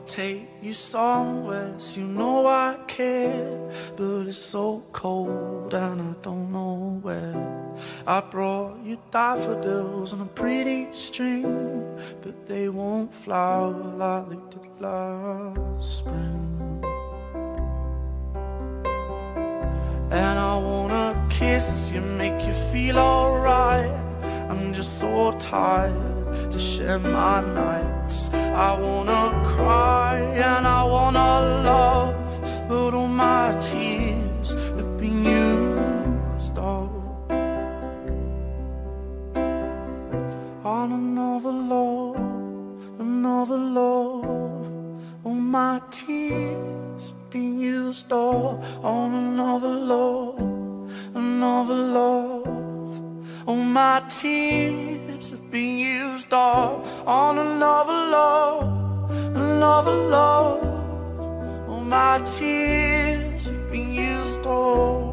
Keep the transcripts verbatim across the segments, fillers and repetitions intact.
take you somewhere, so you know I care. But it's so cold and I don't know where. I brought you daffodils on a pretty string, but they won't flower like they did last spring. And I wanna kiss you, make you feel alright. I'm just so tired to share my nights. I wanna cry and I wanna love, but all my tears have been used up on another love, another love. All my tears have been used up on another love, another love. All my tears have been used up on another love, another love. All my tears have been used up.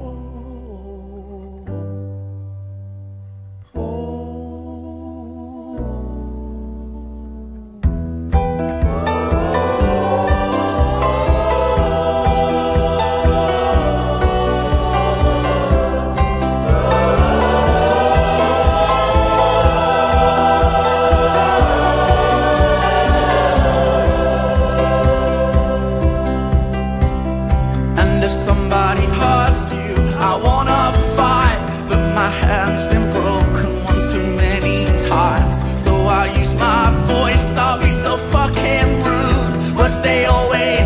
Somebody hurts you, I wanna fight, but my hand's been broken one too many times. So I use my voice, I'll be so fucking rude. Words they always